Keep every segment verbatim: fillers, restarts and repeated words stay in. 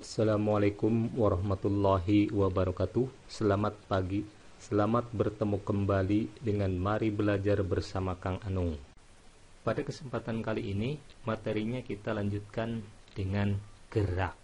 Assalamualaikum warahmatullahi wabarakatuh. Selamat pagi. Selamat bertemu kembali dengan Mari Belajar bersama Kang Anung. Pada kesempatan kali ini, materinya kita lanjutkan dengan gerak.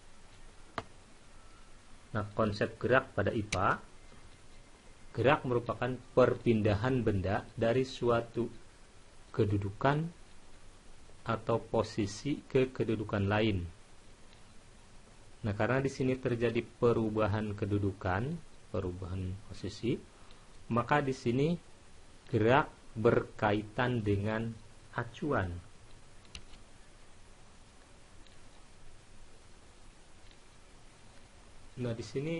Nah, konsep gerak pada I P A, gerak merupakan perpindahan benda dari suatu kedudukan atau posisi ke kedudukan lain. Nah, karena di sini terjadi perubahan kedudukan, perubahan posisi, maka di sini gerak berkaitan dengan acuan. Nah, di sini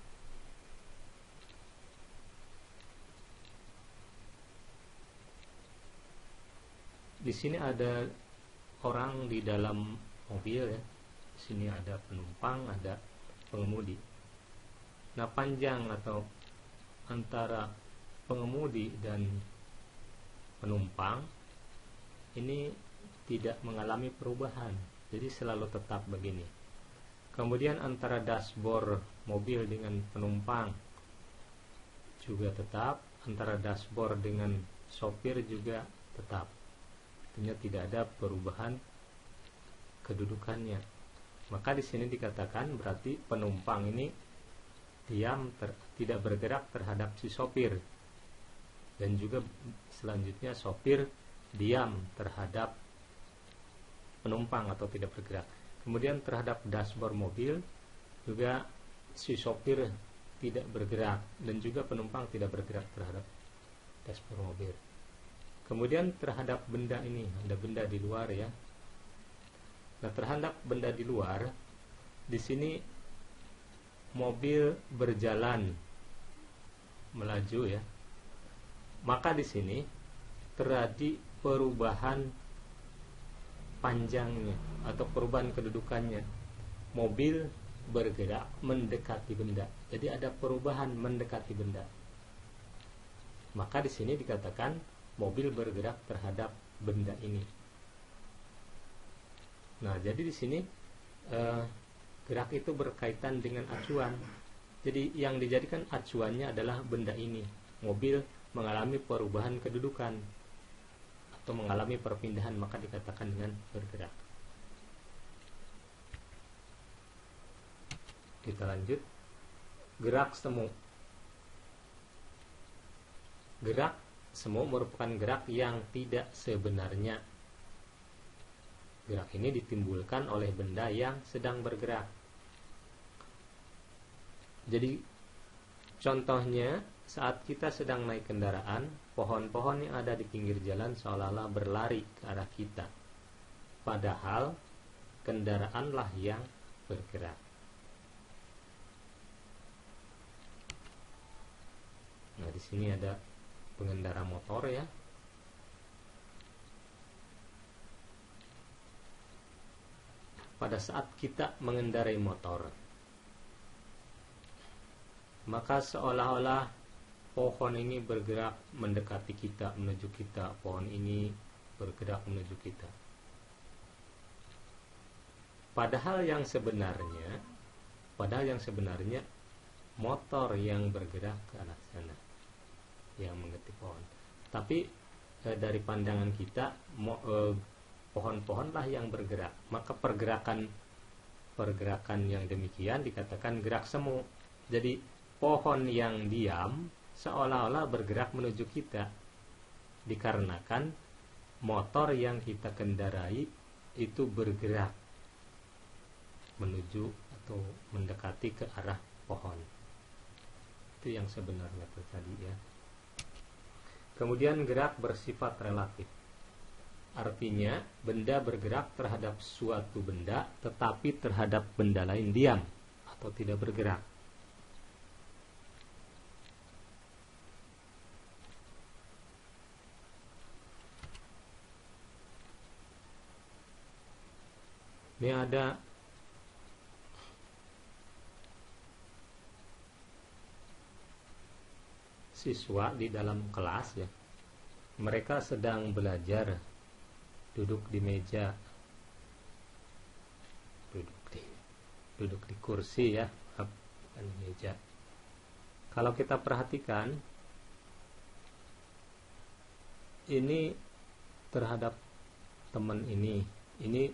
di sini ada orang di dalam mobil ya. Di sini ada penumpang, ada pengemudi. Nah, panjang atau antara pengemudi dan penumpang ini tidak mengalami perubahan, jadi selalu tetap begini. Kemudian antara dashboard mobil dengan penumpang juga tetap, antara dashboard dengan sopir juga tetap. Artinya tidak ada perubahan kedudukannya. Maka di sini dikatakan berarti penumpang ini diam, ter, tidak bergerak terhadap si sopir, dan juga selanjutnya sopir diam terhadap penumpang atau tidak bergerak. Kemudian terhadap dashboard mobil juga si sopir tidak bergerak dan juga penumpang tidak bergerak terhadap dashboard mobil. Kemudian terhadap benda ini, ada benda di luar ya. Nah, terhadap benda di luar, di sini mobil berjalan melaju ya. Maka di sini terjadi perubahan panjangnya atau perubahan kedudukannya. Mobil bergerak mendekati benda. Jadi ada perubahan mendekati benda. Maka di sini dikatakan mobil bergerak terhadap benda ini. Nah, jadi di sini eh, gerak itu berkaitan dengan acuan. Jadi yang dijadikan acuannya adalah benda ini. Mobil mengalami perubahan kedudukan atau mengalami perpindahan, maka dikatakan dengan bergerak. Kita lanjut. Gerak semu. Gerak semu merupakan gerak yang tidak sebenarnya. Gerak ini ditimbulkan oleh benda yang sedang bergerak. Jadi contohnya saat kita sedang naik kendaraan, pohon-pohon yang ada di pinggir jalan seolah-olah berlari ke arah kita. Padahal kendaraanlah yang bergerak. Nah, di sini ada pengendara motor ya. Pada saat kita mengendarai motor, maka seolah-olah pohon ini bergerak mendekati kita, menuju kita. Pohon ini bergerak menuju kita. Padahal yang sebenarnya, padahal yang sebenarnya motor yang bergerak ke arah sana, yang mengikuti pohon. Tapi eh, dari pandangan kita, mo, eh, pohon-pohonlah yang bergerak. Maka pergerakan pergerakan yang demikian dikatakan gerak semu. Jadi pohon yang diam seolah-olah bergerak menuju kita, dikarenakan motor yang kita kendarai itu bergerak menuju atau mendekati ke arah pohon. Itu yang sebenarnya terjadi ya. Kemudian gerak bersifat relatif. Artinya benda bergerak terhadap suatu benda, tetapi terhadap benda lain diam atau tidak bergerak. Ini ada siswa di dalam kelas ya. Mereka sedang belajar, duduk di meja, duduk di duduk di kursi ya, bukan di meja. Kalau kita perhatikan ini terhadap teman ini, ini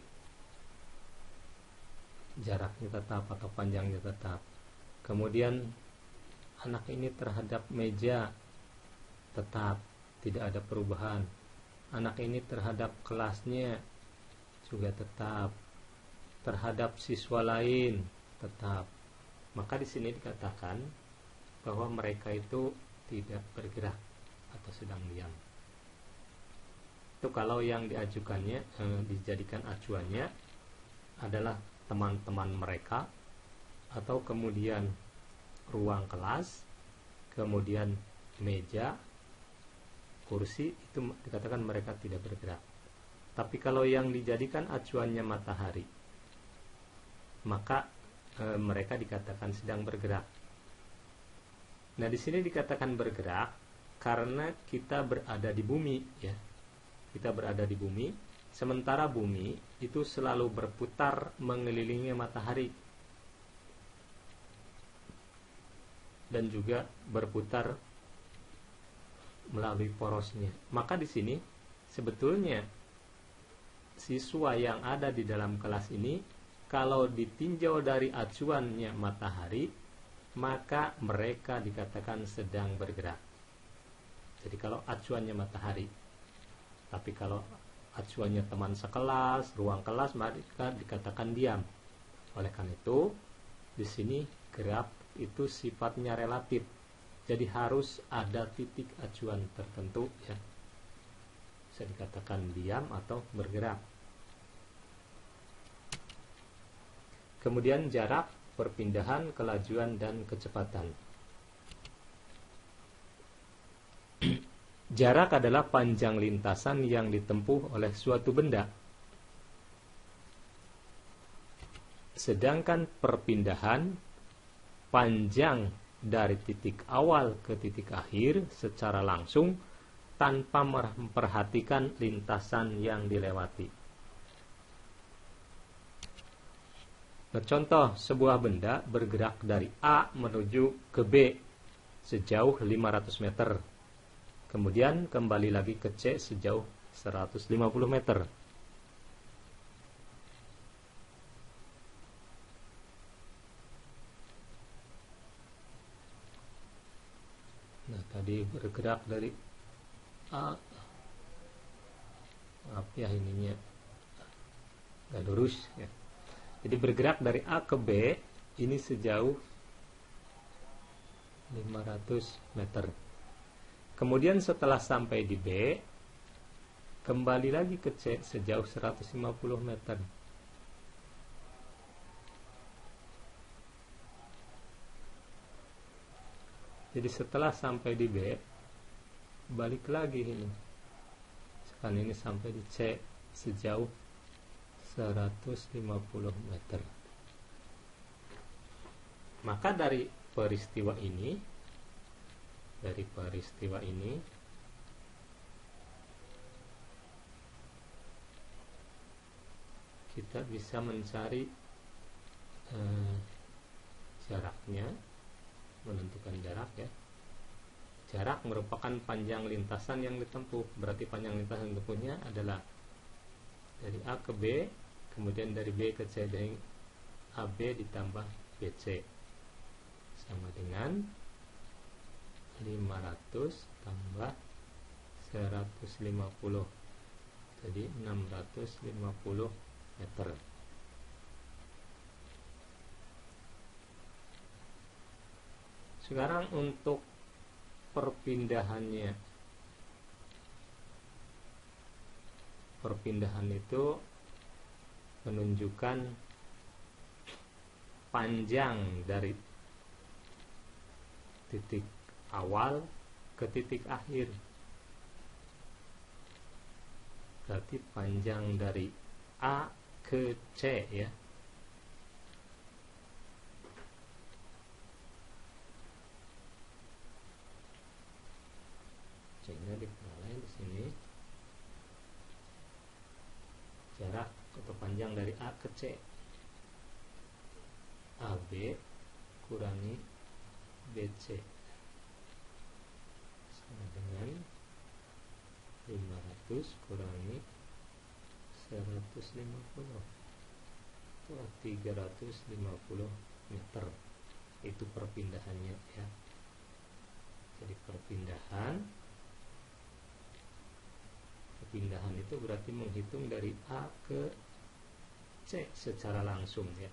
jaraknya tetap atau panjangnya tetap. Kemudian anak ini terhadap meja tetap, tidak ada perubahan. Anak ini terhadap kelasnya juga tetap, terhadap siswa lain tetap. Maka di sini dikatakan bahwa mereka itu tidak bergerak atau sedang diam. Itu kalau yang diajukannya eh, dijadikan acuannya adalah teman-teman mereka, atau kemudian ruang kelas, kemudian meja, kursi, itu dikatakan mereka tidak bergerak. Tapi kalau yang dijadikan acuannya matahari, maka e, mereka dikatakan sedang bergerak. Nah, di sini dikatakan bergerak karena kita berada di bumi, ya. Kita berada di bumi, sementara bumi itu selalu berputar mengelilingi matahari dan juga berputar melalui porosnya. Maka di sini sebetulnya siswa yang ada di dalam kelas ini kalau ditinjau dari acuannya matahari, maka mereka dikatakan sedang bergerak. Jadi kalau acuannya matahari, tapi kalau acuannya teman sekelas, ruang kelas, mereka dikatakan diam. Oleh karena itu, di sini gerak itu sifatnya relatif. Jadi harus ada titik acuan tertentu, ya. Bisa dikatakan diam atau bergerak. Kemudian jarak, perpindahan, kelajuan, dan kecepatan. Jarak adalah panjang lintasan yang ditempuh oleh suatu benda. Sedangkan perpindahan, panjang dari titik awal ke titik akhir secara langsung tanpa memperhatikan lintasan yang dilewati. Contoh, sebuah benda bergerak dari A menuju ke B sejauh lima ratus meter. Kemudian kembali lagi ke C sejauh seratus lima puluh meter. Nah, tadi bergerak dari A. Maaf ya, ininya nggak lurus ya. Jadi bergerak dari A ke B ini sejauh lima ratus meter. Kemudian setelah sampai di B, kembali lagi ke C sejauh seratus lima puluh meter. Jadi setelah sampai di B, balik lagi ini. Sekarang ini sampai di C sejauh seratus lima puluh meter. Maka dari peristiwa ini, dari peristiwa ini kita bisa mencari eh, jaraknya, menentukan jarak ya. Jarak merupakan panjang lintasan yang ditempuh. Berarti panjang lintasan ditempuhnya adalah dari A ke B, kemudian dari B ke C, dari A B ditambah B C sama dengan lima ratus tambah seratus lima puluh, jadi enam ratus lima puluh meter. Sekarang untuk perpindahannya, perpindahan itu menunjukkan panjang dari titik awal ke titik akhir. Berarti panjang dari A ke C ya. C-nya dipengalain di sini. Jarak atau panjang dari A ke C. B kurangi B C sama dengan lima ratus kurangi seratus lima puluh atau tiga ratus lima puluh meter. Itu perpindahannya ya. Jadi perpindahan perpindahan itu berarti menghitung dari A ke C secara langsung ya.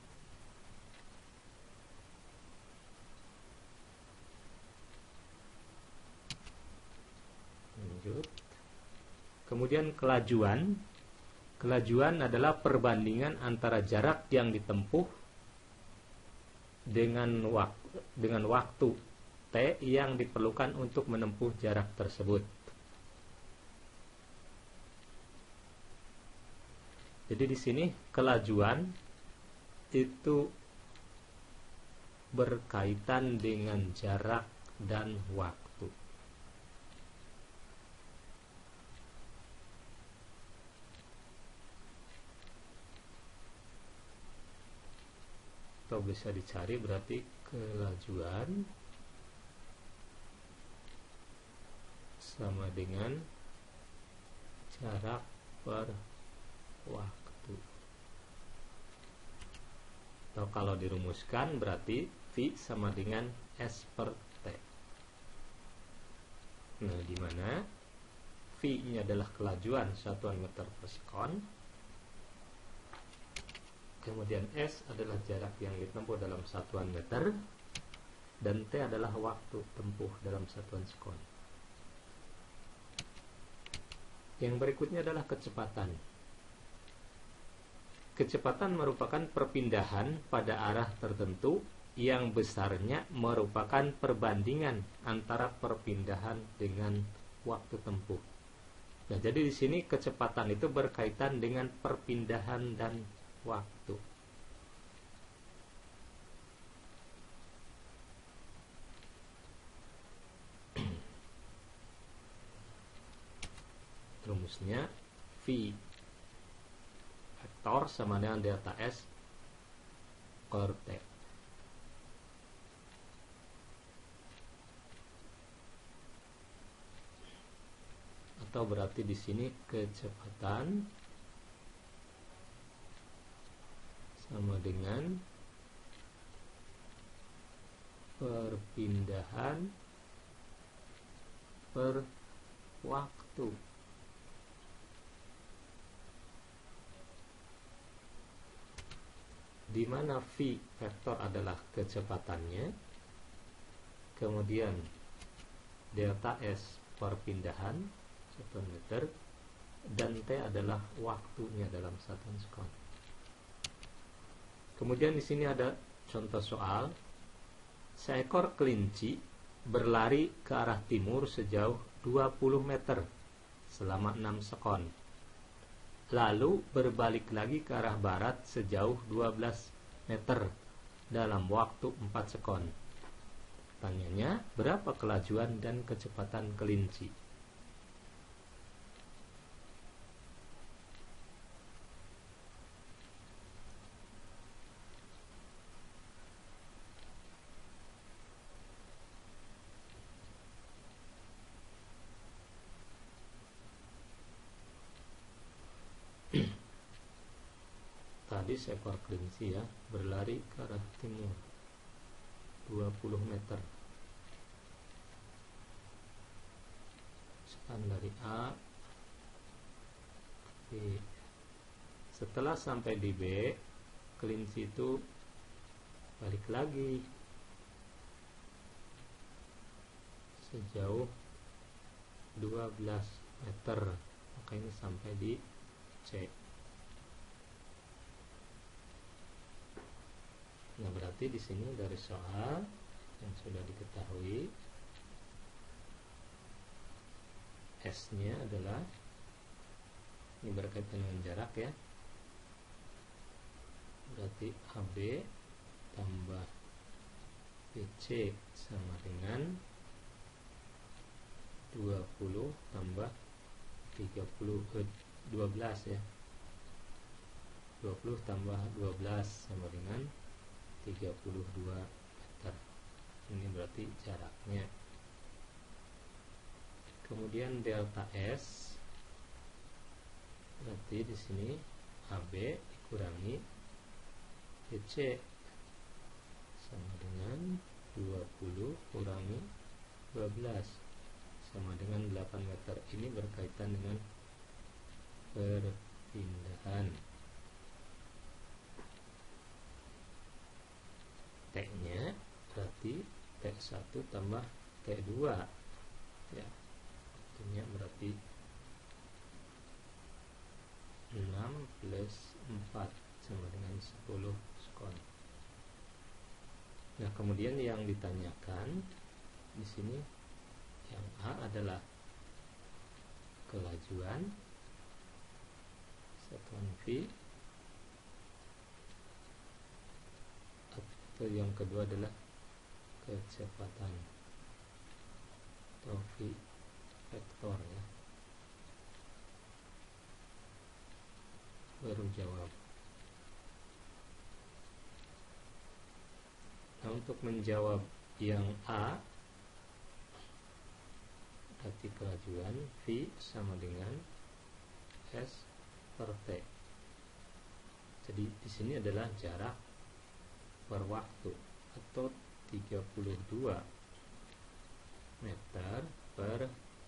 Lanjut. Kemudian kelajuan. Kelajuan adalah perbandingan antara jarak yang ditempuh dengan waktu, dengan waktu T yang diperlukan untuk menempuh jarak tersebut. Jadi di sini kelajuan itu berkaitan dengan jarak dan waktu. Atau bisa dicari berarti kelajuan sama dengan jarak per waktu. Atau kalau dirumuskan berarti V sama dengan S per T. Nah, di mana V ini adalah kelajuan satuan meter per sekon. Kemudian S adalah jarak yang ditempuh dalam satuan meter, dan T adalah waktu tempuh dalam satuan sekon. Yang berikutnya adalah kecepatan. Kecepatan merupakan perpindahan pada arah tertentu yang besarnya merupakan perbandingan antara perpindahan dengan waktu tempuh. Nah, jadi di sini kecepatan itu berkaitan dengan perpindahan dan waktu. Rumusnya V vektor sama dengan delta S per T. Atau berarti di sini kecepatan sama dengan perpindahan per waktu. Di mana V vektor adalah kecepatannya, kemudian delta S perpindahan satuan meter, dan T adalah waktunya dalam satuan sekon. Kemudian di sini ada contoh soal. Seekor kelinci berlari ke arah timur sejauh dua puluh meter selama enam sekon. Lalu berbalik lagi ke arah barat sejauh dua belas meter dalam waktu empat sekon. Pertanyaannya, berapa kelajuan dan kecepatan kelinci? Tadi seekor kelinci ya berlari ke arah timur dua puluh meter. Span dari A ke B. Setelah sampai di B, kelinci itu balik lagi sejauh dua belas meter. Maka ini sampai di C. Nah, berarti di sini dari soal yang sudah diketahui S-nya adalah, ini berkaitan dengan jarak ya, berarti A B tambah B C sama dengan dua puluh tambah tiga puluh, eh, dua belas ya, dua puluh tambah dua belas sama dengan tiga puluh dua meter. Ini berarti jaraknya. Kemudian delta S berarti di sini A B dikurangi D C sama dengan dua puluh kurangi dua belas sama dengan delapan meter. Ini berkaitan dengan perpindahan. T-nya berarti T satu tambah T dua ya. Artinya berarti enam plus empat sama dengan sepuluh skon. Nah, kemudian yang ditanyakan di sini yang A adalah kelajuan satuan V, atau yang kedua adalah kecepatan atau V vektor ya. Baru jawab. Nah, untuk menjawab yang A berarti kelajuan V sama dengan S per T. Jadi di sini adalah jarak per waktu atau tiga puluh dua meter per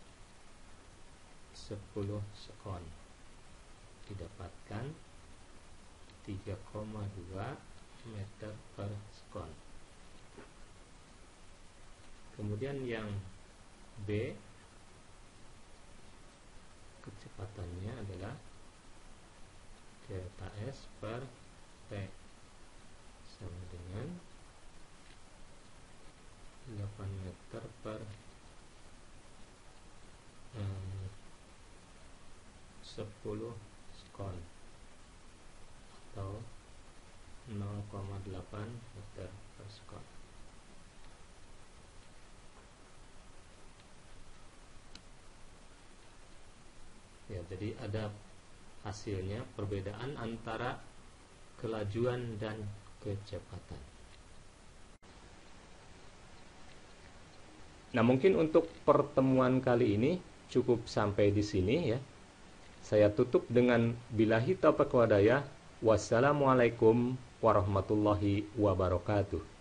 sepuluh sekon. Didapatkan tiga koma dua meter per sekon. Kemudian yang B, kecepatannya adalah delta S per T sama dengan delapan meter per hmm, sepuluh skon atau nol koma delapan meter per skon. Ya, jadi ada hasilnya perbedaan antara kelajuan dan kecepatan. Nah, mungkin untuk pertemuan kali ini cukup sampai di sini ya. Saya tutup dengan billahi taufiq wal hidayah. Wassalamualaikum warahmatullahi wabarakatuh.